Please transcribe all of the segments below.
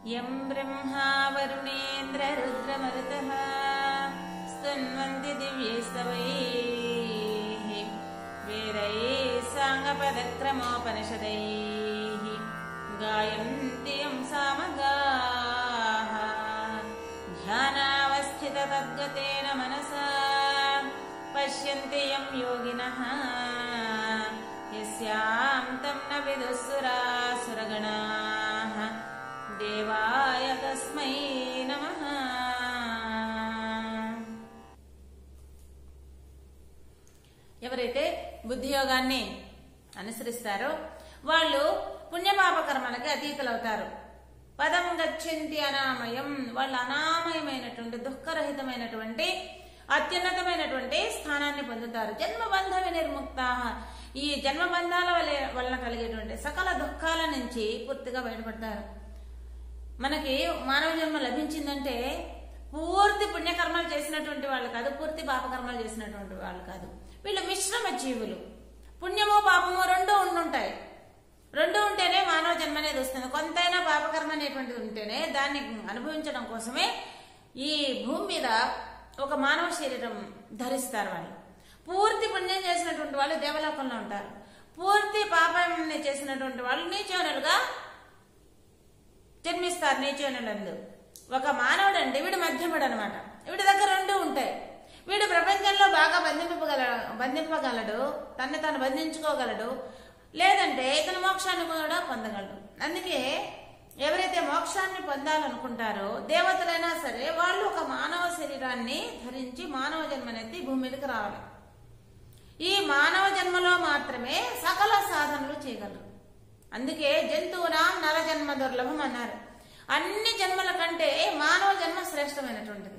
यं ब्रह्मा वरुणेन्द्र रुद्रमरुतः स्तुन्वन्ति दिव्यैस्तवैः वेदैः साङ्गपदक्रमोपनिषदैः गायन्ति यं सामगाः ध्यानावस्थिततद्गतेन मनसा पश्यन्ति यं योगिनः यस्यां तं न विदुःसुरासुरगणाः देवाय तस्मै नमः। ఎవరైతే బుద్ధి యోగాన్ని అనుసరిస్తారో వాళ్ళు పుణ్యపాప కర్మలకి అతీతులవుతారు. పదం గచ్చంతి అనామయం, వాళ్ళు అనామయమైనటువంటి దుఃఖరహితమైనటువంటి అత్యున్నతమైనటువంటి స్థానాన్ని పొందుతారు. జన్మబంధ వినిర్ముక్త, ఈ జన్మబంధాల వలన కలిగేటువంటి సకల దుఃఖాల నుంచి పూర్తిగా బయటపడతారు. మనకి మానవ జన్మ లభించిందంటే పూర్తి పుణ్యకర్మలు చేసినటువంటి వాళ్ళు కాదు, పూర్తి పాపకర్మలు చేసినటువంటి వాళ్ళు కాదు. వీళ్ళు మిశ్రమ జీవులు. పుణ్యము పాపము రెండు ఉండుంటాయి. రెండు ఉంటేనే మానవ జన్మ అనేది వస్తుంది. కొంతైనా పాపకర్మ అనేటువంటిది ఉంటేనే దాన్ని అనుభవించడం కోసమే ఈ భూమి మీద ఒక మానవ శరీరం ధరిస్తారు. వాళ్ళు పూర్తి పుణ్యం చేసినటువంటి వాళ్ళు దేవలోకంలో ఉంటారు. పూర్తి పాపం చేసినటువంటి వాళ్ళు నీచోనులుగా జన్మిస్తారు. నీచోనులందు ఒక మానవుడు అంటే వీడు మధ్యముడు అనమాట. వీడి దగ్గర రెండు ఉంటాయి. వీడు ప్రపంచంలో బాగా బంధింపగలడు, తన్ని తాను బంధించుకోగలడు, లేదంటే ఇతను మోక్షాన్ని కూడా పొందగలడు. అందుకే ఎవరైతే మోక్షాన్ని పొందాలనుకుంటారో దేవతలైనా సరే వాళ్ళు ఒక మానవ శరీరాన్ని ధరించి మానవ జన్మనెత్తి భూమి మీదకి రావాలి. ఈ మానవ జన్మలో మాత్రమే సకల సాధనలు చేయగలరు. అందుకే జంతువునాం నర జన్మ దుర్లభం అన్నారు. అన్ని జన్మల కంటే మానవ జన్మ శ్రేష్టమైనటువంటిది.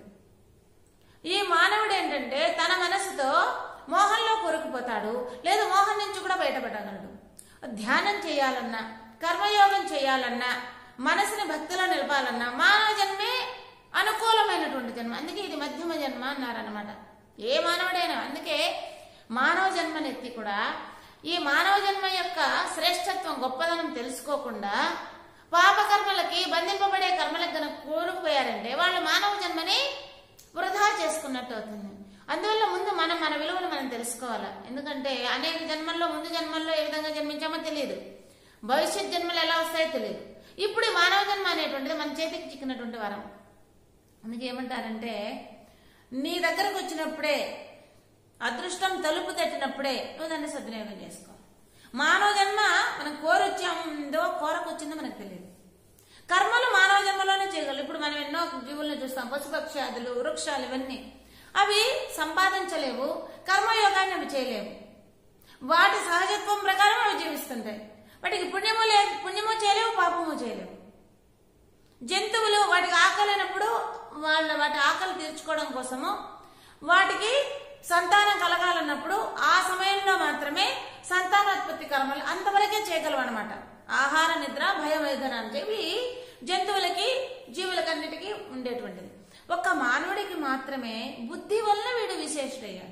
ఈ మానవుడు ఏంటంటే తన మనసుతో మోహంలో కూరుకుపోతాడు, లేదు మోహం నుంచి కూడా బయటపడగలడు. ధ్యానం చేయాలన్నా, కర్మయోగం చేయాలన్నా, మనసుని భక్తిలో నిలపాలన్నా మానవ జన్మే అనుకూలమైనటువంటి జన్మ. అందుకే ఇది మధ్యమ జన్మ అన్నారనమాట. ఏ మానవుడైనా అందుకే మానవ జన్మనెత్తి కూడా ఈ మానవ జన్మ యొక్క శ్రేష్టత్వం గొప్పదనం తెలుసుకోకుండా పాపకర్మలకి బంధింపబడే కర్మలకు గనక కోరుకుపోయారంటే వాళ్ళు మానవ జన్మని వృధా చేసుకున్నట్టు అవుతుంది. అందువల్ల ముందు మన విలువలు మనం తెలుసుకోవాలి. ఎందుకంటే అనేక జన్మల్లో ముందు జన్మల్లో ఏ విధంగా జన్మించామో తెలియదు, భవిష్యత్ జన్మలు ఎలా వస్తాయో తెలియదు. ఇప్పుడు మానవ జన్మ అనేటువంటిది మన చేతికి చిక్కినటువంటి వరం. అందుకే ఏమంటారంటే నీ దగ్గరకు వచ్చినప్పుడే, అదృష్టం తలుపు తట్టినప్పుడే నువ్వు దాన్ని సద్వినియోగం చేసుకోవాలి. మానవ జన్మ మనం కోరొచ్చిందో కోరకొచ్చిందో మనకు తెలియదు. కర్మలు మానవ జన్మలోనే చేయగలరు. ఇప్పుడు మనం ఎన్నో జీవులను చూస్తాం, పశుపక్షాదులు, వృక్షాలు, ఇవన్నీ అవి సంపాదించలేవు, కర్మయోగాన్ని అవి చేయలేవు. వాటి సహజత్వం ప్రకారం అవి జీవిస్తుంటాయి. వాటికి పుణ్యము చేయలేవు, పాపము చేయలేవు. జంతువులు వాటికి ఆకలినప్పుడు వాటి ఆకలి తీర్చుకోవడం కోసము వాటికి సంతానం కలగాలన్నప్పుడు ఆ సమయంలో మాత్రమే సంతానోత్పత్తి కర్మలు అంతవరకే చేయగలవు అనమాట. ఆహార, నిద్ర, భయం, వేదన అంటే ఇవి జంతువులకి జీవులకన్నిటికీ ఉండేటువంటిది. ఒక్క మానవుడికి మాత్రమే బుద్ధి వల్ల వీడు విశేషుడయ్యాడు.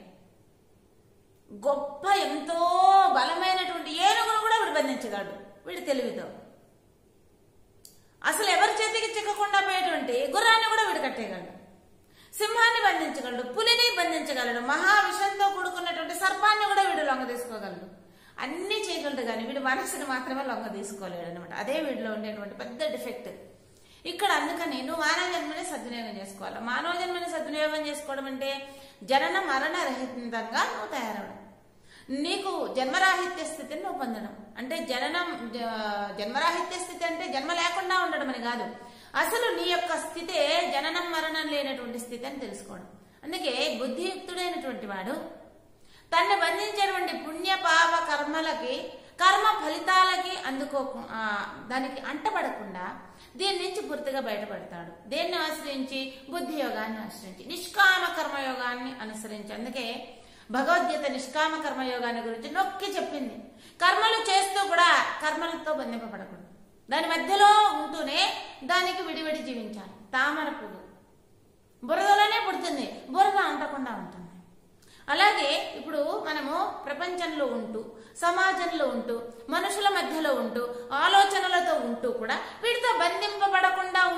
గొప్ప ఎంతో బలమైనటువంటి ఏనుగును కూడా వీడు బంధించగలడు వీడి తెలివితో. అసలు ఎవరి చేతికి చిక్కకుండా పోయేటువంటి గుర్రాన్ని కూడా వీడు కట్టేయగలడు. సింహాన్ని బంధించగలడు, పులిని బంధించగలడు, మహావిషంతో కూడుకున్నటువంటి సర్పాన్ని కూడా వీడు లొంగ తీసుకోగలడు. అన్ని చేయగలడు, కానీ వీడు మనసుని మాత్రమే లొంగ తీసుకోలేడు అనమాట. అదే వీడిలో ఉండేటువంటి పెద్ద డిఫెక్ట్ ఇక్కడ. అందుకని నువ్వు మానవ జన్మని సద్వినియోగం చేసుకోవాలి. మానవ జన్మని సద్వినియోగం చేసుకోవడం అంటే జనన మరణ రహితంగా నువ్వు తయారవడం, నీకు జన్మరాహిత్య స్థితిని నువ్వు పొందడం. అంటే జన్మరాహిత్య స్థితి అంటే జన్మ లేకుండా ఉండడం అని కాదు, అసలు నీ యొక్క స్థితే జననం మరణం లేనటువంటి స్థితి అని తెలుసుకోవడం. అందుకే బుద్ధియుక్తుడైనటువంటి వాడు తన్ని బంధించేటువంటి పుణ్య పాప కర్మలకి, కర్మ ఫలితాలకి దానికి అంటపడకుండా దీని నుంచి పూర్తిగా బయటపడతాడు. దేన్ని ఆశ్రయించి? బుద్ధి యోగాన్ని ఆశ్రయించి, నిష్కామ కర్మయోగాన్ని అనుసరించి. అందుకే భగవద్గీత నిష్కామ కర్మయోగాన్ని గురించి నొక్కి చెప్పింది. కర్మలు చేస్తూ కూడా కర్మలతో బంధింపబడకూడదు, దాని మధ్యలో ఉంటూనే దానికి విడివిడి జీవించాలి. తామర పువ్వు బురదలోనే పుడుతుంది, బురద అంటకుండా ఉంటుంది. అలాగే ఇప్పుడు మనము ప్రపంచంలో ఉంటూ, సమాజంలో ఉంటూ, మనుషుల మధ్యలో ఉంటూ, ఆలోచనలతో ఉంటూ కూడా వీటితో బంధింపబడకుండా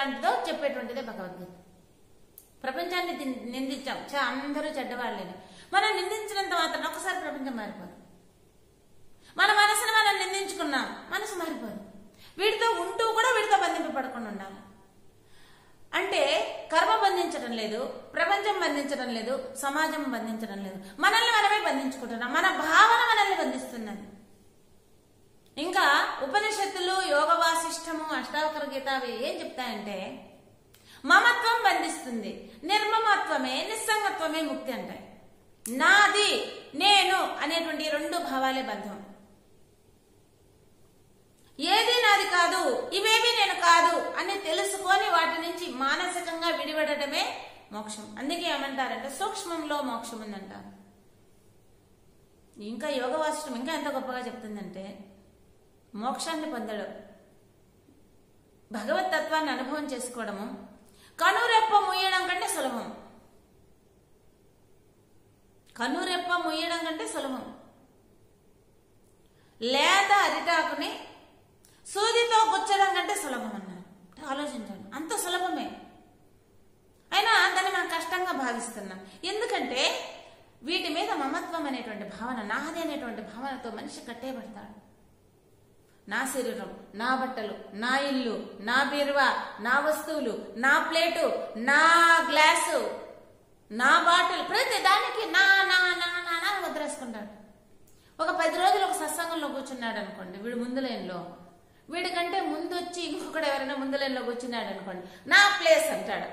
ఎలాంటిదో చెప్పేటువంటిదే భగవద్గీత. ప్రపంచాన్ని నిందించాం, అందరూ చెడ్డవాళ్ళని. మనం నిందించినంత మాత్రం ఒకసారి ప్రపంచం మారిపోదు. మన మనసును మనం నిందించుకున్నాం, మనసు మారిపోదు. వీడితో ఉంటూ కూడా వీడితో బంధింపబడకుండా ఉండాలి. అంటే కర్మ బంధించడం లేదు, ప్రపంచం బంధించడం లేదు, సమాజం బంధించడం లేదు, మనల్ని మనమే బంధించుకుంటున్నాం. మన భావన మనల్ని బంధిస్తున్నది. ఇంకా ఉపనిషత్తులు, యోగ వాసిష్టము, అష్టావకర గీత అవి ఏం చెప్తాయంటే మమత్వం బంధిస్తుంది, నిర్మమత్వమే నిస్సంగత్వమే ముక్తి అంటాయి. నాది నేను అనేటువంటి రెండు భావాలే బంధం. ఏది నాది కాదు, ఇవేవి నేను కాదు అని తెలుసుకొని వాటి నుంచి మానసికంగా విడిపడటమే మోక్షం. అందుకే ఏమంటారంటే సూక్ష్మంలో మోక్షం ఉందంటారు. ఇంకా యోగ వాసిష్టం ఇంకా ఎంత గొప్పగా చెప్తుందంటే మోక్షాన్ని పొందడం, భగవత్ తత్వాన్ని అనుభవం చేసుకోవడము కనురెప్ప ముయ్యడం కంటే సులభం. కనురెప్ప ముయ్యడం కంటే సులభం. లేత అరిటాకుని సూదితో గుచ్చడం కంటే సులభం అన్నారు. ఆలోచించండి, అంత సులభమే. అయినా దాన్ని మనం కష్టంగా భావిస్తున్నాం. ఎందుకంటే వీటి మీద మమత్వం అనేటువంటి భావన, నాది అనేటువంటి భావనతో మనిషి కట్టేయబడతాడు. నా శరీరం, నా బట్టలు, నా ఇల్లు, నా బీరువా, నా వస్తువులు, నా ప్లేటు, నా గ్లాసు, నా బాటిల్, ప్రతి దానికి నా నా నా నా వదిలేసుకుంటాడు. ఒక 10 రోజులు ఒక సత్సంగంలో కూర్చున్నాడు అనుకోండి, వీడు ముందు లైన్లో, వీడికంటే ముందు వచ్చి ఇంకొకడు ఎవరైనా ముందు లైన్లో కూర్చున్నాడు అనుకోండి, నా ప్లేస్ అంటాడు.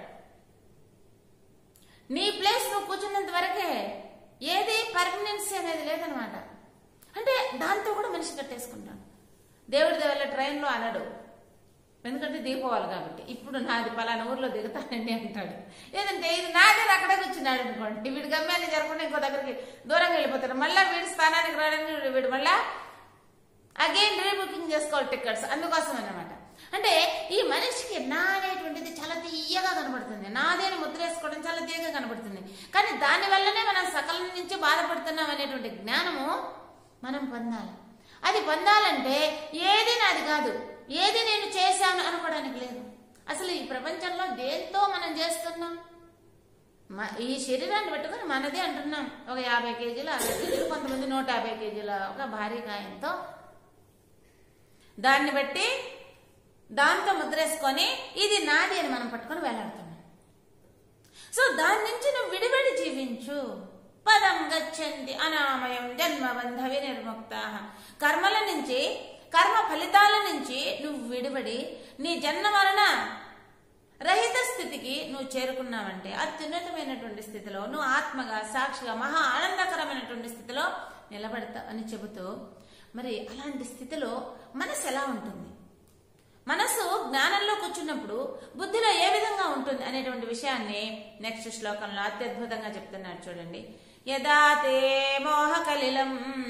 నీ ప్లేస్ నువ్వు కూర్చున్నంత వరకే, ఏది పర్మనెన్సీ అనేది లేదనమాట. అంటే దాంతో కూడా మనిషి కట్టేసుకుంటాడు. దేవుడి వల్ల ట్రైన్లో అనడు, ఎందుకంటే దిగిపోవాలి కాబట్టి. ఇప్పుడు నాది పలానా ఊర్లో దిగుతానండి అంటాడు. లేదంటే ఇది నాదే అక్కడే కూర్చున్నాడు అనుకోండి, వీడి గమ్యాన్ని జరగకుండా ఇంకో దగ్గరికి దూరంగా వెళ్ళిపోతాడు. మళ్ళీ వీడి స్థానానికి రావడానికి వీడు మళ్ళా అగైన్ రీబుకింగ్ చేసుకోవాలి టికెట్స్, అందుకోసం అన్నమాట. అంటే ఈ మనిషికి నా అనేటువంటిది చాలా తీయగా కనబడుతుంది, నాదేని ముద్ర వేసుకోవడం చాలా తీయగా కనబడుతుంది. కానీ దానివల్లనే మనం సకలం నుంచి బాధపడుతున్నాం అనేటువంటి జ్ఞానము మనం పొందాలి. అది పొందాలంటే ఏది నాది కాదు, ఏది నేను చేశాను అనుకోవడానికి లేదు. అసలు ఈ ప్రపంచంలో దేంతో మనం చేస్తున్నాం? ఈ శరీరాన్ని పెట్టుకుని మనది అంటున్నాం. ఒక 50 కేజీలు 60 కేజీలు, కొంతమంది 150 కేజీల ఒక భారీ కాయంతో దాన్ని బట్టి దాంతో ముద్రేసుకొని ఇది నాది అని మనం పట్టుకొని వేలాడుతున్నాం. సో దాని నుంచి నువ్వు విడివడి జీవించు. పదం గచ్చంతి అనామయం జన్మబంధ వినిర్ముక్త. కర్మల నుంచి, కర్మ ఫలితాల నుంచి నువ్వు విడిపడి నీ జన్మ మరణ రహిత స్థితికి నువ్వు చేరుకున్నావంటే అత్యున్నతమైనటువంటి స్థితిలో నువ్వు ఆత్మగా, సాక్షిగా, మహా ఆనందకరమైనటువంటి స్థితిలో నిలబడతా అని చెబుతూ, మరి అలాంటి స్థితిలో మనసు ఎలా ఉంటుంది? మనసు జ్ఞానంలో కూర్చున్నప్పుడు బుద్ధిలో ఏ విధంగా ఉంటుంది అనేటువంటి విషయాన్ని నెక్స్ట్ శ్లోకంలో అత్యద్భుతంగా చెప్తున్నాడు చూడండి. యదా తే మోహకలిలం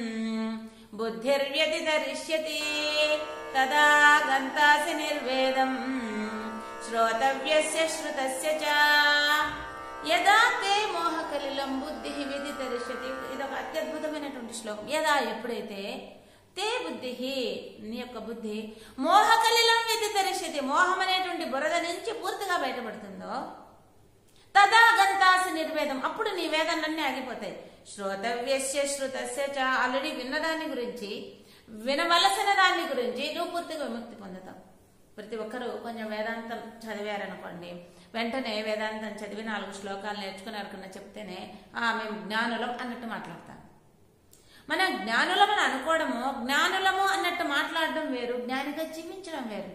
బుద్ధిర్వ్యతితరిష్యతి తదా గంతాసి నిర్వేదం శ్రోతవ్యస్య శ్రుతస్య చ. యదా తే మోహకలిలం బుద్ధి వ్యతితరిష్యతి. ఇదొక అత్యద్భుతమైనటువంటి శ్లోకం. యదా ఎప్పుడైతే తే బుద్ధి నీ యొక్క బుద్ధి మోహకలిలం వ్యతితరిష్యతి మోహం అనేటువంటి బురద నుంచి పూర్తిగా బయటపడుతుందో తదా గంతాసి నిర్వేదం అప్పుడు నీ వేదనలన్నీ ఆగిపోతాయి. శ్రోతవ్యస్య శ్రుతస్య చ. ఆల్రెడీ విన్నదాన్ని గురించి, వినవలసిన దాన్ని గురించి నువ్వు పూర్తిగా విముక్తి పొందుతావు. ప్రతి ఒక్కరూ కొంచెం వేదాంతం చదివారనుకోండి, వెంటనే వేదాంతం చదివి 4 శ్లోకాలు నేర్చుకున్నారనుకున్నా చెప్తేనే మేము జ్ఞానులం అన్నట్టు మాట్లాడతాం. మనం జ్ఞానులమని అనుకోవడము, జ్ఞానులము అన్నట్టు మాట్లాడడం వేరు, జ్ఞానిగా జీవించడం వేరు.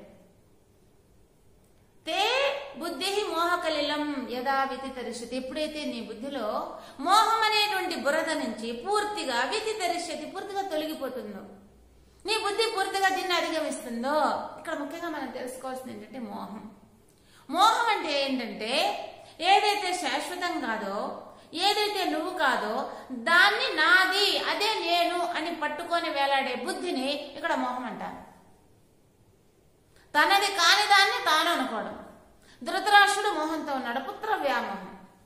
తే బుద్ధి మోహకలిలం యదా వ్యతితరిష్యతి. ఎప్పుడైతే నీ బుద్ధిలో మోహం అనేటువంటి బురద నుంచి పూర్తిగా వ్యతితరిష్యతి పూర్తిగా తొలగిపోతుందో, నీ బుద్ధి పూర్తిగా దీన్ని అధిగమిస్తుందో. ఇక్కడ ముఖ్యంగా మనం తెలుసుకోవాల్సింది ఏంటంటే మోహం. మోహం అంటే ఏంటంటే ఏదైతే శాశ్వతం కాదో, ఏదైతే నువ్వు కాదో దాన్ని నాది, అదే నేను అని పట్టుకొని వేలాడే బుద్ధిని ఇక్కడ మోహం అంటారు. తనది కాని దాన్ని తాను అనుకోవడం. ధృతరాష్ట్రుడు మోహంతో ఉన్నాడు, పుత్ర వ్యామోహం.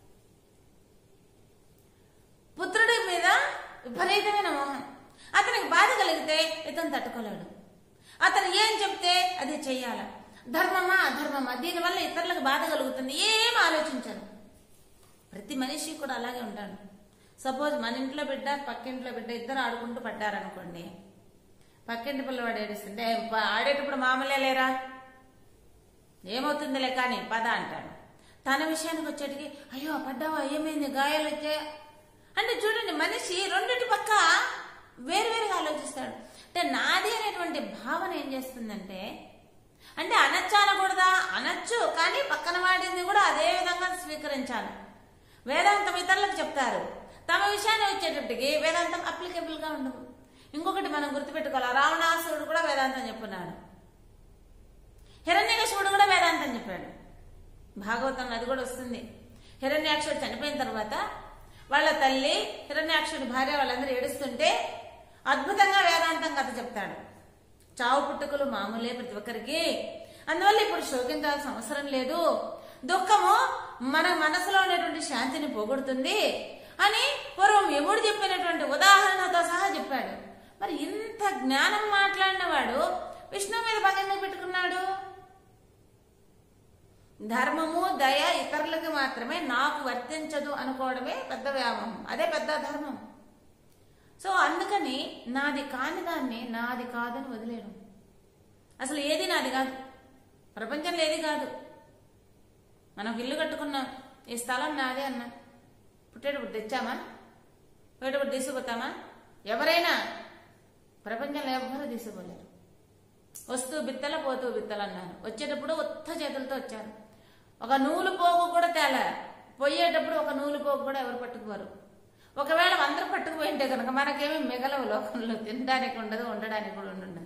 పుత్రుడి మీద విపరీతమైన మోహం. అతనికి బాధ కలిగితే ఇతను తట్టుకోలేడు. అతను ఏం చెప్తే అది చెయ్యాల. ధర్మమా అధర్మమా, దీనివల్ల ఇతరులకు బాధ కలుగుతుంది, ఏం ఆలోచించరు. ప్రతి మనిషి కూడా అలాగే ఉంటాడు. సపోజ్ మన ఇంట్లో బిడ్డ పక్కింట్లో బిడ్డ ఇద్దరు ఆడుకుంటూ పడ్డారనుకోండి, పక్కింటి పిల్లవాడు ఏడుస్తుంటే ఆడేటప్పుడు మామూలే లేరా, ఏమవుతుందిలే కానీ పద అంటాడు. తన విషయానికి వచ్చేటికి అయ్యో పడ్డావా, ఏమైంది, గాయాలు వచ్చాయా అంటే చూడండి, మనిషి రెండింటి పక్క వేరువేరుగా ఆలోచిస్తాడు. అంటే నాది అనేటువంటి భావన ఏం చేస్తుందంటే, అంటే అనొచ్చా అనకూడదా, అనొచ్చు, కానీ పక్కన వాడింది కూడా అదే విధంగా స్వీకరించాలి. వేదాంతం ఇతరులకు చెప్తారు, తమ విషయాన్ని వచ్చేటప్పటికి వేదాంతం అప్లికేబుల్ గా ఉండదు. ఇంకొకటి మనం గుర్తుపెట్టుకోవాలి, రావణాసురుడు కూడా వేదాంతం చెప్పున్నాడు, హిరణ్యకశిపుడు కూడా వేదాంతం చెప్పాడు. భాగవతంలో అది కూడా వస్తుంది. హిరణ్యాక్షుడు చనిపోయిన తర్వాత వాళ్ళ తల్లి, హిరణ్యాక్షుడి భార్య వాళ్ళందరూ ఏడుస్తుంటే అద్భుతంగా వేదాంతం కథ చెప్తాడు. చావు పుట్టుకలు మామూలే ప్రతి ఒక్కరికి, అందువల్ల ఇప్పుడు శోకించాల్సిన అవసరం లేదు, దుఃఖము మన మనసులో ఉన్నటువంటి శాంతిని పోగొడుతుంది అని పూర్వం యముడు చెప్పినటువంటి ఉదాహరణతో సహా చెప్పాడు. మరి ఇంత జ్ఞానం మాట్లాడిన వాడు విష్ణువు మీద పగ ఎందుకు పెట్టుకున్నాడు? ధర్మము దయ ఇతరులకు మాత్రమే, నాకు వర్తించదు అనుకోవడమే పెద్ద వ్యామోహం, అదే పెద్ద ధర్మం. సో అందుకని నాది కాని దాన్ని నాది కాదని వదిలేయడం. అసలు ఏది నాది కాదు, ప్రపంచంలో ఏది కాదు. మనం ఇల్లు కట్టుకున్నాం, ఈ స్థలం నాదే అన్నా, పుట్టేటప్పుడు తెచ్చామా, పోయేటప్పుడు తీసుకుపోతామా? ఎవరైనా ప్రపంచంలో ఎవ్వరూ తీసుకుపోలేరు. వస్తూ బిత్తల పోతూ బిత్తలు అన్నారు, వచ్చేటప్పుడు ఉత్త చేతులతో వచ్చారు. ఒక నూలు పోగు కూడా తేలా, పోయేటప్పుడు ఒక నూలు పోగు కూడా ఎవరు పట్టుకుపోరు. ఒకవేళ అందరూ పట్టుకుపోయింటే కనుక మనకేమీ మిగలవు లోకంలో, తినడానికి ఉండదు, ఉండడానికి కూడా ఉండదు.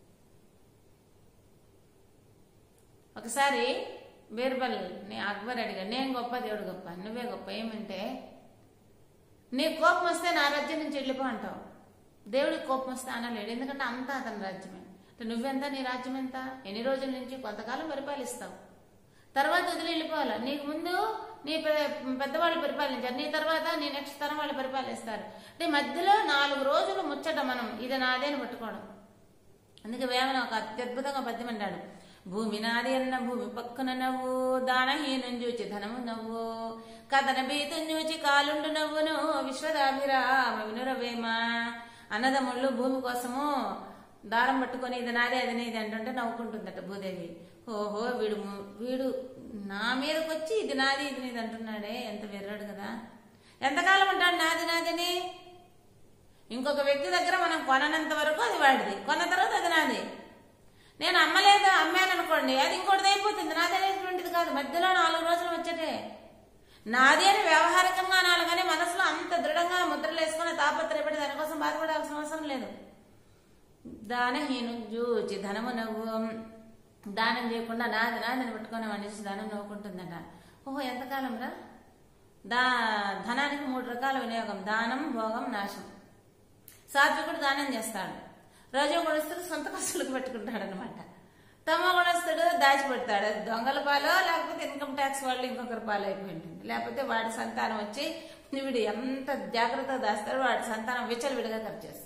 ఒకసారి బీర్బల్ నీ అక్బర్ అడిగా, నేను గొప్ప దేవుడు గొప్ప, నువ్వే గొప్ప, ఏమంటే నీ కోపం వస్తే నా రాజ్యం నుంచి వెళ్ళిపో అంటావు, దేవుడికి కోపం వస్తే అనలేడు, ఎందుకంటే అంతా అతని రాజ్యమే. అంటే నువ్వెంత, నీ రాజ్యం ఎంత, ఎన్ని రోజుల నుంచి కొంతకాలం పరిపాలిస్తావు, తర్వాత వదిలి వెళ్ళిపోవాలి. నీకు ముందు నీ పెద్దవాళ్ళు పరిపాలించారు, నీ తర్వాత నీ నెక్స్ట్ తరం వాళ్ళు పరిపాలిస్తారు. అంటే మధ్యలో 4 రోజులు ముచ్చట మనం ఇది నాదే అని పట్టుకోవడం. అందుకే వేమన ఒక అత్యద్భుతంగా పద్యం అంటాడు, భూమి నాది అన్న భూమి పక్కన నవ్వు, దానహీనం చూచి ధనము నవ్వు, కథన బీతం చూచి కాలుండు నవ్వును, విశ్వదాభిరామ వినురవేమ. అన్నదమ్ముళ్ళు భూమి కోసము దారం పట్టుకొని ఇది నాదే అది నీది అంటుంటే నవ్వుకుంటుందట భూదేవి. ఓహో వీడు నా మీదకి వచ్చి ఇది నాది ఇది నీది అంటున్నాడే, ఎంత వెర్రాడు కదా, ఎంతకాలం ఉంటాడు నాది నాదని. ఇంకొక వ్యక్తి దగ్గర మనం కొననంత వరకు అది వాడిది, కొన్న తర్వాత అది నాది. నేను అమ్మలేదు, అమ్మాను అనుకోండి, అది ఇంకోటిది అయిపోతుంది, నాది అనేటువంటిది కాదు. మధ్యలో 4 రోజులు వచ్చేటే నాది అని వ్యవహారికంగా అనాలి, కానీ మనసులో అంత దృఢంగా ముద్రలు వేసుకుని తాపత్రయపడి దానికోసం బాధపడాల్సిన అవసరం లేదు. దానహీను చూచి ధనము నవ్వు, దానం చేయకుండా నాది నాదని పట్టుకొని మనిషి దానం నవ్వుకుంటుందట. ఓహో ఎంతకాలం రా. ధనానికి 3 రకాల వినియోగం, దానం, భోగం, నాశం. సాత్వికుడు దానం చేస్తాడు, రజోగుణస్థుడు సొంత ఖర్చులకు పెట్టుకుంటాడు అనమాట, తమోగుణస్థుడు దాచిపెడతాడు, దొంగల పాలో లేకపోతే ఇన్కమ్ ట్యాక్స్ వాళ్ళు ఇంకొకరి పాలు అయిపోయి ఉంటుంది, లేకపోతే వాడి సంతానం వచ్చి వీడు ఎంత జాగ్రత్తగా దాస్తాడు, వాడి సంతానం విచ్చలవిడిగా ఖర్చు చేస్తుంది.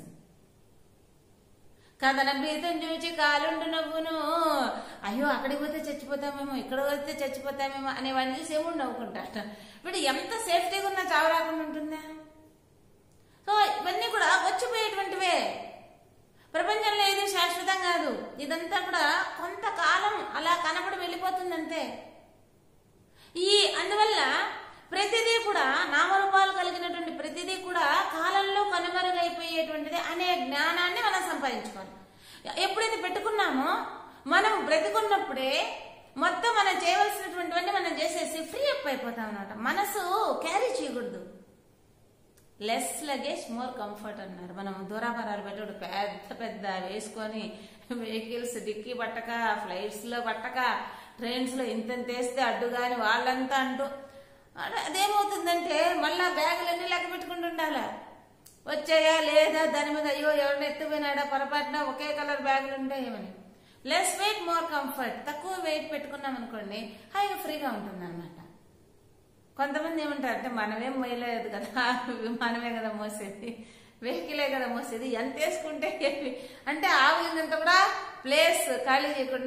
కథన బీతం చూచి కాలుండు నవ్వును, అయ్యో అక్కడికి పోతే చచ్చిపోతామేమో, ఇక్కడ పోతే చచ్చిపోతామేమో అనే వాడిని చూసి ఏముండి నవ్వుకుంటాడు. వీడు ఎంత సేఫ్టీగా ఉన్నా చావు రాకుండా ఉంటుందా? సో ఇవన్నీ కూడా వచ్చిపోయేటువంటివే, ప్రపంచంలో ఏది శాశ్వతం కాదు. ఇదంతా కూడా కొంతకాలం అలా కనబడి వెళ్ళిపోతుందంతే. అందువల్ల ప్రతిదీ కూడా నామరూపాలు కలిగినటువంటి ప్రతిదీ కూడా కాలంలో కనుమరుగైపోయేటువంటిది అనే జ్ఞానాన్ని మనం సంపాదించుకోవాలి. ఎప్పుడైతే పెట్టుకున్నామో మనం బ్రతికున్నప్పుడే మొత్తం మనం చేయవలసినటువంటివన్నీ మనం చేసేసి ఫ్రీ అప్ అయిపోతాం అన్నమాట. మనసు క్యారీ చేయకూడదు. లెస్ లగేజ్ మోర్ కంఫర్ట్ అన్నారు. మనం దూరాభారాలు పెట్టాడు పెద్ద పెద్ద వేసుకొని వెహికల్స్ డిక్కీ పట్టక, ఫ్లైట్స్ లో పట్టక, ట్రైన్స్ లో ఇంతంత వేస్తే అడ్డుగాని వాళ్ళంతా అంటూ అదేమవుతుందంటే మళ్ళా బ్యాగులన్నీ లెక్క పెట్టుకుంటూ ఉండాలా, వచ్చాయా లేదా, దాని మీద అయ్యో ఎవరిని ఎత్తుపోయినాడా పొరపాటున ఒకే కలర్ బ్యాగులు ఉంటాయేమని. Less weight more comfort. తక్కువ వెయిట్ పెట్టుకున్నాం అనుకోండి హాయిగా ఫ్రీగా ఉంటుంది అనమాట. కొంతమంది ఏమంటారు అంటే మనమేం మోయలేదు కదా, విమానమే కదా మోసేది, వెహికలే కదా మోసేది, ఎంత వేసుకుంటే అంటే ఆవులంతా కూడా ప్లేస్ ఖాళీ చేయకుండా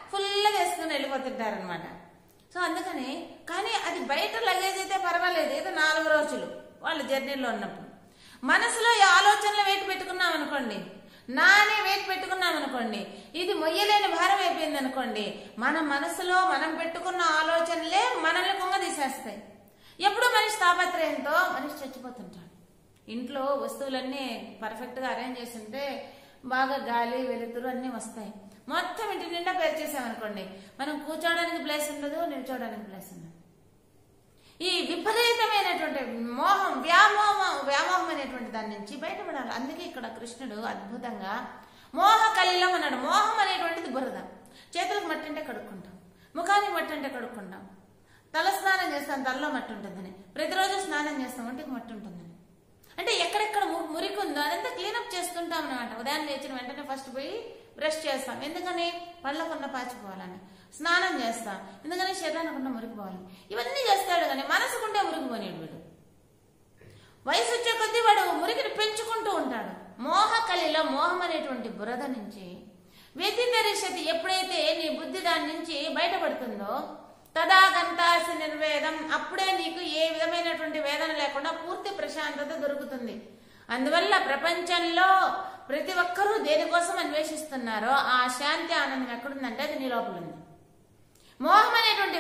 ఫుల్గా వేసుకుని వెళ్ళిపోతుంటారు అనమాట. సో అందుకని కానీ అది బయట లగేజ్ అయితే పర్వాలేదు, ఏదో 4 రోజులు వాళ్ళు జర్నీలో ఉన్నప్పుడు మనసులో ఈ ఆలోచనలు వెయిట్ పెట్టుకున్నాం అనుకోండి, నానే వెయిట్ పెట్టుకున్నాం అనుకోండి, ఇది మొయ్యలేని భారం అయిపోయింది అనుకోండి, మన మనసులో మనం పెట్టుకున్న ఆలోచనలే మనల్ని కుంగదీసేస్తాయి. ఎప్పుడు మనిషి తాపత్రయంతో మనిషి చచ్చిపోతుంటాడు. ఇంట్లో వస్తువులన్నీ పర్ఫెక్ట్గా అరేంజ్ చేస్తుంటే బాగా గాలి వెలుతురు అన్నీ వస్తాయి. మొత్తం ఇంటి నిండా పేర్చేసామనుకోండి, మనం కూర్చోడానికి ప్లేస్ ఉండదు, నిల్చోడానికి ప్లేస్ ఉండదు. ఈ విపరీతమైనటువంటి మోహం, వ్యామోహం అనేటువంటి దాని నుంచి బయటపడాలి. అందుకే ఇక్కడ కృష్ణుడు అద్భుతంగా మోహ కలిలం అన్నాడు. మోహం అనేటువంటిది బురద. చేతులకు మట్టి అంటే కడుక్కుంటాం, ముఖానికి మట్టి అంటే కడుక్కుంటాం, తల స్నానం చేస్తాం, తలలో మట్టి ఉంటుందని, ప్రతిరోజు స్నానం చేస్తాం, ఒంటికి మట్టి ఉంటుందని. అంటే ఎక్కడెక్కడ మురికి ఉందో అదంతా క్లీనప్ చేస్తుంటాం అనమాట. ఉదయం లేచిన వెంటనే ఫస్ట్ పోయి బ్రష్ చేస్తాం, ఎందుకని పళ్ళకున్న పాచిపోవాలని. స్నానం చేస్తాం, ఎందుకని శరీరానికి ఉన్న మురికి పోవాలి. ఇవన్నీ చేస్తాడు కానీ మనసుకుంటే మురికి పోనేడు వీడు. వయసు వచ్చే కొద్దీ వాడు మురికిని పెంచుకుంటూ ఉంటాడు. మోహ కలిలో మోహం అనేటువంటి బురద నుంచి వ్యతిదరిషతి, ఎప్పుడైతే నీ బుద్ధి దాని నుంచి బయటపడుతుందో తదా గంతాసి నిర్వేదం, అప్పుడే నీకు ఏ విధమైనటువంటి వేదన లేకుండా పూర్తి ప్రశాంతత దొరుకుతుంది. అందువల్ల ప్రపంచంలో ప్రతి ఒక్కరూ దేనికోసం అన్వేషిస్తున్నారో ఆ శాంతి ఆనందం ఎక్కడుందంటే అది నీ లోపల ఉంది. మోహం అనేటువంటి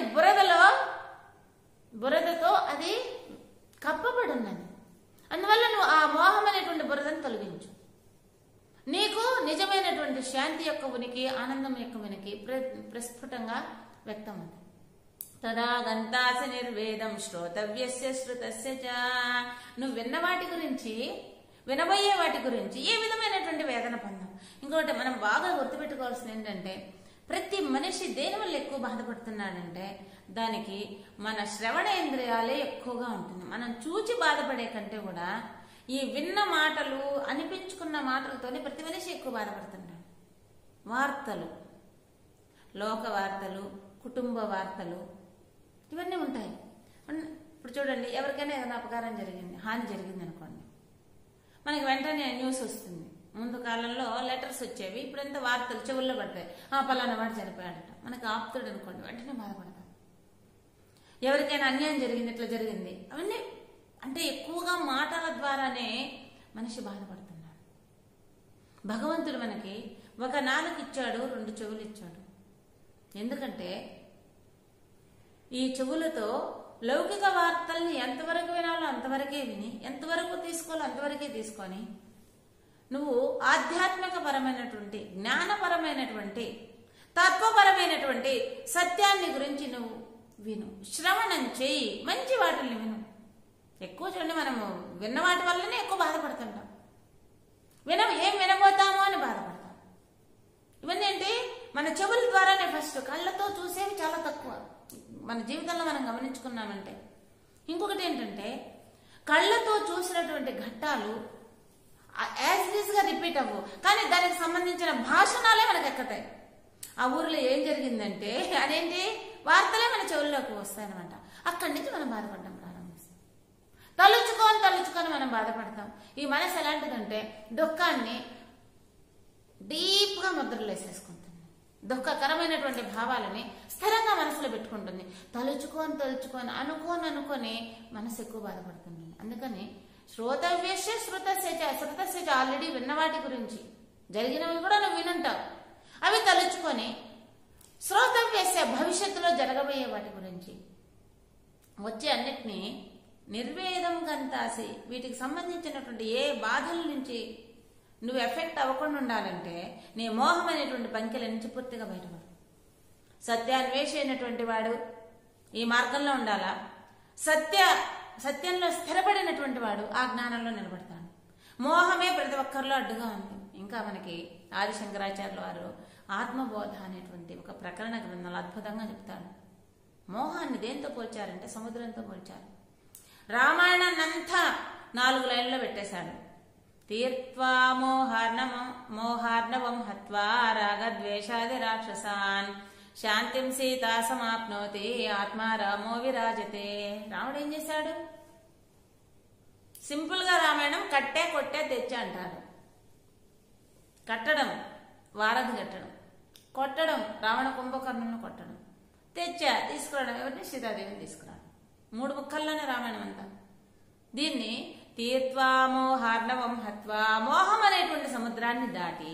బురదతో అది కప్పబడి ఉన్నది. అందువల్ల నువ్వు ఆ మోహం అనేటువంటి బురదను తొలగించు. నీకు నిజమైనటువంటి శాంతి యొక్క ఉనికి, ఆనందం యొక్క ఉనికి ప్రస్ఫుటంగా వ్యక్తమవుతుంది. తదా గంతాస నిర్వేదం శ్రోతవ్యస్య శ్రుతస్య చ, నువ్వు విన్న వాటి గురించి, వినబోయే వాటి గురించి ఏ విధమైనటువంటి వేదన పొందాం. ఇంకోటి మనం బాగా గుర్తుపెట్టుకోవాల్సింది ఏంటంటే, ప్రతి మనిషి దేని వల్ల ఎక్కువ బాధపడుతున్నాడంటే దానికి మన శ్రవణేంద్రియాలే ఎక్కువగా ఉంటుంది. మనం చూచి బాధపడే కంటే కూడా ఈ విన్న మాటలు, అనిపించుకున్న మాటలతోనే ప్రతి మనిషి ఎక్కువ బాధపడుతున్నాడు. వార్తలు, లోక వార్తలు, కుటుంబ వార్తలు ఇవన్నీ ఉంటాయి. ఇప్పుడు చూడండి, ఎవరికైనా ఏదైనా అపకారం జరిగింది, హాని జరిగింది అనుకోండి, మనకి వెంటనే న్యూస్ వస్తుంది. ముందు కాలంలో లెటర్స్ వచ్చేవి, ఇప్పుడంతా వార్తలు చెవుల్లో పడతాయి. పలానా వాడు చనిపోయాడట, మనకు ఆప్తుడు అనుకోండి, వెంటనే బాధపడతాం. ఎవరికైనా అన్యాయం జరిగింది, ఇట్లా జరిగింది, అవన్నీ అంటే ఎక్కువగా మాటల ద్వారానే మనిషి బాధపడుతున్నాడు. భగవంతుడు మనకి ఒక నాలుక ఇచ్చాడు, 2 చెవులు ఇచ్చాడు. ఎందుకంటే ఈ చెవులతో లౌకిక వార్తల్ని ఎంతవరకు వినాలో అంతవరకే విని, ఎంతవరకు తీసుకోవాలో అంతవరకే తీసుకొని, నువ్వు ఆధ్యాత్మిక పరమైనటువంటి, జ్ఞానపరమైనటువంటి, తత్వపరమైనటువంటి సత్యాన్ని గురించి నువ్వు విను, శ్రవణం చేయి, మంచి వాటిని విను. ఎక్కువ చూడండి, మనము విన్న వాటి వల్లనే ఎక్కువ బాధపడుతుంటాం. ఏం వినబోతామో అని బాధపడతాం. ఇవన్నీ ఏంటి, మన చెవుల ద్వారానే. ఫస్ట్ కళ్ళతో చూసేవి చాలా తక్కువ మన జీవితంలో మనం గమనించుకున్నామంటే. ఇంకొకటి ఏంటంటే, కళ్ళతో చూసినటువంటి ఘట్టాలు యాజ్ ఇట్ ఈస్ గా రిపీట్ అవ్వు, కానీ దానికి సంబంధించిన భాషణాలే మనకు ఎక్కుతాయి. ఆ ఊర్లో ఏం జరిగిందంటే అదేంటి వార్తలే మన చెవుల్లోకి వస్తాయన్నమాట. అక్కడి నుంచి మనం బాధపడడం ప్రారంభిస్తాం. తలుచుకొని మనం బాధపడతాం. ఈ మనసు ఎలాంటిదంటే దుఃఖాన్ని డీప్ గా ముద్రలు వేసేసుకుంటుంది. దుఃఖకరమైనటువంటి భావాలని స్థిరంగా మనసులో పెట్టుకుంటుంది. తలుచుకొని అనుకొని మనసు ఎక్కువ బాధపడుతుంది. అందుకని శ్రోతవ్యస్య శ్రుతస్య చ, ఆల్రెడీ విన్నవాటి గురించి, జరిగినవి కూడా నువ్వు వినుంటావు, అవి తలుచుకొని, శ్రోతవ్యస్య భవిష్యత్తులో జరగబోయే వాటి గురించి, వచ్చే అన్నిటినీ నిర్వేదం గంతాసి, వీటికి సంబంధించినటువంటి ఏ బాధల నుంచి నువ్వు ఎఫెక్ట్ అవ్వకుండా ఉండాలంటే నీ మోహం అనేటువంటి పంకెల నుంచి పూర్తిగా బయటపడు. సత్యాన్వేషి అయినటువంటి వాడు ఈ మార్గంలో ఉండాలా. సత్యంలో స్థిరపడినటువంటి వాడు ఆ జ్ఞానంలో నిలబడతాడు. మోహమే ప్రతి ఒక్కరిలో అడ్డుగా ఉంది. ఇంకా మనకి ఆదిశంకరాచార్యుల వారు ఆత్మబోధ అనేటువంటి ఒక ప్రకరణ గ్రంథంలో అద్భుతంగా చెప్తాడు. మోహాన్ని దేంతో పోల్చారంటే సముద్రంతో పోల్చారు. రామాయణాన్నంతా 4 లైన్లో పెట్టేశాడు. తీర్త్వా మోహార్ణవం హత్వా రాగద్వేషాది రాక్షసాన్ శాంతిం సీతా సమాప్నోతి ఆత్మా రామో విరాజతే. రాముడు ఏం చేశాడు? సింపుల్ గా రామాయణం కట్టే కొట్టే తెచ్చా అంటారు. కట్టడం, వారధి కట్టడం, కొట్టడం, రావణ కుంభకర్ణులను కొట్టడం, తీసుకురావడం, ఎవరిని? సీతాదేవిని తీసుకురావడం. 3 ముక్కల్లోనే రామాయణం అంతా. దీన్ని తీర్త్వా మోహార్ణవం హత్వా, మోహం అనేటువంటి సముద్రాన్ని దాటి,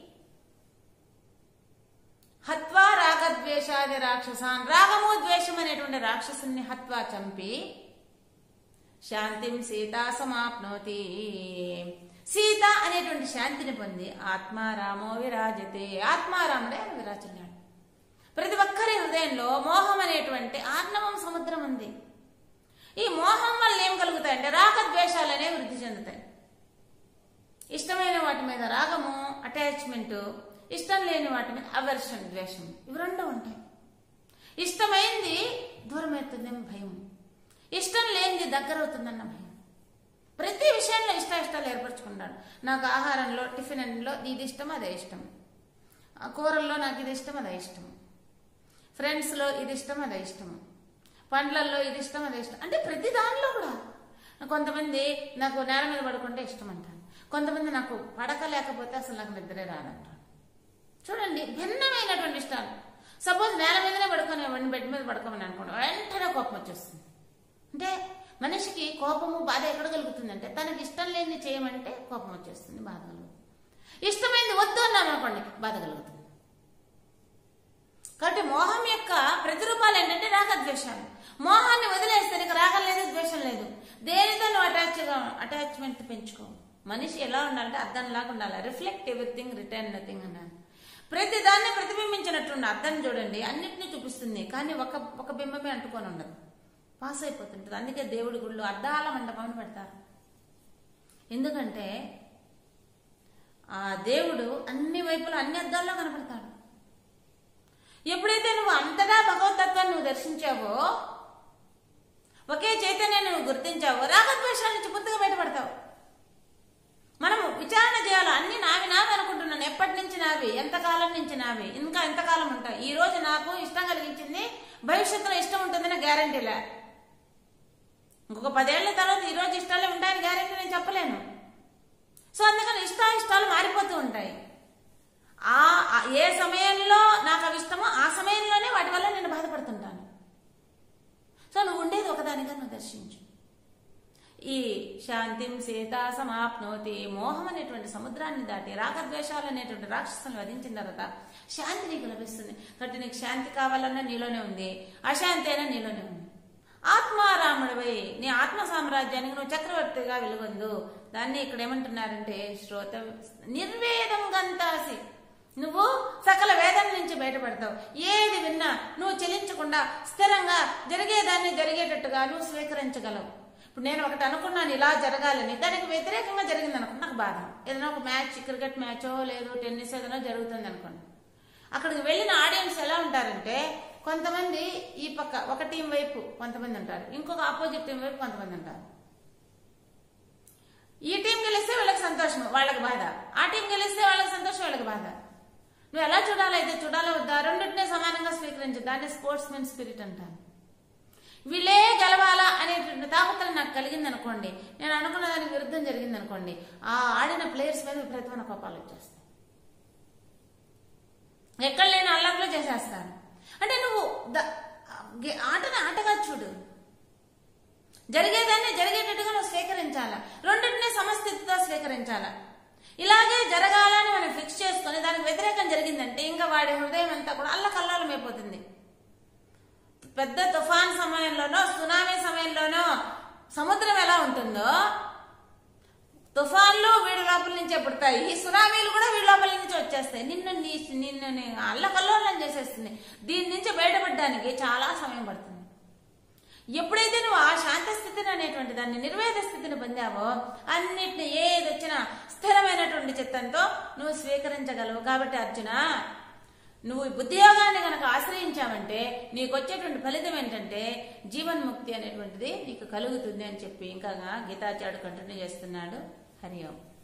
హత్వా రాగద్వేషాది రాక్షసాన్, రాగము ద్వేషం అనేటువంటి రాక్షసుని హత్వా చంపి, శాంతిం సీతా సమాప్నోతి, సీత అనేటువంటి శాంతిని పొంది, ఆత్మారామో విరాజతే, ఆత్మారాముడే ఆయన విరాజున్నాడు. ప్రతి ఒక్కరి హృదయంలో మోహం అనేటువంటి ఆర్ణవం సముద్రం ఉంది. ఈ మోహం వల్ల ఏం కలుగుతాయంటే రాగద్వేషాలు అనేవి వృద్ధి చెందుతాయి. ఇష్టమైన వాటి మీద రాగము, అటాచ్మెంట్, ఇష్టం లేని వాటి మీద అవర్షన్, ద్వేషం, ఇవి 2 ఉంటాయి. ఇష్టమైంది దూరం అవుతుందేమో భయం, ఇష్టం లేనిది దగ్గర అవుతుందన్న భయం. ప్రతి విషయంలో ఇష్టాలు ఏర్పరచుకుంటాడు. నాకు ఆహారంలో, టిఫిన్లో ఇది ఇష్టం, అదే ఇష్టం, కూరల్లో నాకు ఇది ఇష్టం, అదే ఇష్టం, ఫ్రెండ్స్లో ఇది ఇష్టం, అదే ఇష్టం, పండ్లల్లో ఇది ఇష్టం, అదే ఇష్టం. అంటే ప్రతి దానిలో కూడా కొంతమంది నాకు నేల మీద పడుకుంటే ఇష్టం అంటారు, కొంతమంది నాకు పడక లేకపోతే అసలు నాకు నిద్రే రాదంటారు. చూడండి, భిన్నమైనటువంటి ఇష్టాలు. సపోజ్ నేల మీదనే పడుకోనివ్వండి, బెడ్ మీద పడుకోమని అనుకోండి, వెంటనే కోపం వచ్చేస్తుంది. అంటే మనిషికి కోపము, బాధ ఎక్కడ కలుగుతుందంటే తనకి ఇష్టం లేని చేయమంటే కోపం వచ్చేస్తుంది, బాధ కలుగుతుంది. ఇష్టమైంది వద్దు అన్నాం అనుకోండి, బాధ కలుగుతుంది. కాబట్టి మోహం యొక్క ప్రతిరూపాలు ఏంటంటే రాగద్వేషాలు. మోహాన్ని వదిలేస్తే నీకు రాగం లేదు, ద్వేషం లేదు. దేనితో నువ్వు అటాచ్మెంట్ పెంచుకో. మనిషి ఎలా ఉండాలంటే అద్దంలాగా ఉండాలి. రిఫ్లెక్ట్ ఎవ్రీథింగ్, రిటర్న్ నథింగ్ అన్నాను. ప్రతి దాన్ని ప్రతిబింబించినట్టుండి అద్దం చూడండి, అన్నిటినీ చూపిస్తుంది, కానీ ఒక బింబమే అంటుకొని ఉండదు, పాస్ అయిపోతుంటుంది. అందుకే దేవుడి గుళ్ళు అద్దాల మండపం పెడతారు. ఎందుకంటే ఆ దేవుడు అన్ని వైపులా అన్ని అద్దాల్లో కనపడతాడు. ఎప్పుడైతే నువ్వు అంతటా భగవతత్వాన్ని నువ్వు దర్శించావో, ఒకే చైతన్యాన్ని నువ్వు గుర్తించావో, రాగద్వేషాల నుంచి పూర్తిగా బయటపడతావు. మనం విచారణ చేయాలి. అన్ని నావి అనుకుంటున్నాను, ఎప్పటి నుంచి నావి, ఎంతకాలం నుంచి నావి, ఇంకా ఎంతకాలం ఉంటాయి. ఈ రోజు నాకు ఇష్టం కలిగించింది, భవిష్యత్తులో ఇష్టం ఉంటుందని గ్యారంటీలే. ఇంకొక 10 ఏళ్ల తర్వాత ఈ రోజు ఇష్టాలే ఉంటాయని గ్యారంటీ నేను చెప్పలేను. సో అందుకని ఇష్టాలు మారిపోతూ ఉంటాయి. ఏ సమయంలో నాకు అవి ఇష్టమో ఆ సమయంలోనే వాటి వల్ల నేను బాధపడుతుంటాను. సో నువ్వు ఉండేది ఒకదానిగా నువ్వు దర్శించు. ఈ శాంతిం సీతా సమాప్నోతి, మోహం అనేటువంటి సముద్రాన్ని దాటి రాగద్వేషాలు అనేటువంటి రాక్షసులను వధించిన తర్వాత శాంతి నీకు లభిస్తుంది. కాబట్టి నీకు శాంతి కావాలన్నా నీలోనే ఉంది, అశాంతి అయినా నీలోనే ఉంది. ఆత్మారాముడివై నీ ఆత్మ సామ్రాజ్యానికి నువ్వు చక్రవర్తిగా వెలుగొందు. దాన్ని ఇక్కడ ఏమంటున్నారంటే శ్రోత నిర్వేదం గంతాసి, నువ్వు సకల వేదం నుంచి బయటపడతావు. ఏది విన్నా నువ్వు చెలించకుండా స్థిరంగా జరిగేదాన్ని జరిగేటట్టుగా నువ్వు స్వీకరించగలవు. ఇప్పుడు నేను ఒకటి అనుకున్నాను ఇలా జరగాలని, దానికి వ్యతిరేకంగా జరిగింది అనుకోండి, నాకు బాధ. ఏదైనా ఒక మ్యాచ్, క్రికెట్ మ్యాచో లేదు టెన్నిస్ ఏదైనా జరుగుతుంది అనుకోండి, అక్కడికి వెళ్ళిన ఆడియన్స్ ఎలా ఉంటారంటే కొంతమంది ఈ పక్క ఒక టీం వైపు కొంతమంది ఉంటారు, ఇంకొక ఆపోజిట్ టీం వైపు కొంతమంది ఉంటారు. ఈ టీం గెలిస్తే వాళ్ళకి సంతోషం, వాళ్ళకి బాధ. ఆ టీం గెలిస్తే వాళ్ళకి సంతోషం, వాళ్ళకి బాధ. నువ్వు ఎలా చూడాలి అయితే చూడాలో వద్దా, రెండింటినే సమానంగా స్వీకరించు. దాన్ని స్పోర్ట్స్ మెన్ స్పిరిట్ అంటారు. వీళ్ళే గెలవాలా అనేటువంటి తాపత్రం నాకు కలిగింది అనుకోండి, నేను అనుకున్న దానికి విరుద్ధం జరిగింది అనుకోండి, ఆ ఆడిన ప్లేయర్స్ మీద విపరీతమైన కోపాలు వచ్చేస్తాయి, ఎక్కడ లేని అల్లంలో చేసేస్తారు. అంటే నువ్వు ఆటని ఆటగా చూడు, జరిగేదాన్ని జరిగేటట్టుగా నువ్వు స్వీకరించాలా, రెండింటినీ సమస్థితితో స్వీకరించాలా. ఇలాగే జరగాలని మనం ఫిక్స్ చేసుకుని దానికి వ్యతిరేకం జరిగిందంటే ఇంకా వాడి హృదయం అంతా కూడా అల్లకల్లోలం అయిపోతుంది. పెద్ద తుఫాన్ సమయంలోనో సునామీ సమయంలోనో సముద్రం ఎలా ఉంటుందో, తుఫాన్లు వీడి లోపల నుంచే పుడతాయి, ఈ సునామీలు కూడా వీడి లోపల నుంచి వచ్చేస్తాయి, నిన్ను అల్లకల్లోలం చేసేస్తుంది. దీని నుంచి బయటపడడానికి చాలా సమయం పడుతుంది. ఎప్పుడైతే నువ్వు ఆ శాంత స్థితిని అనేటువంటి దాన్ని నిర్వేద స్థితిని పొందావో, అన్నిటిని ఏది వచ్చినా స్థిరమైనటువంటి చిత్తంతో నువ్వు స్వీకరించగలవు. కాబట్టి అర్జున, నువ్వు బుద్ధియోగాన్ని కనుక ఆశ్రయించావంటే నీకు వచ్చేటువంటి ఫలితం ఏంటంటే జీవన్ముక్తి అనేటువంటిది నీకు కలుగుతుంది అని చెప్పి ఇంకా గీతాచార్యుడు కంటిన్యూ చేస్తున్నాడు. హరి ఓం.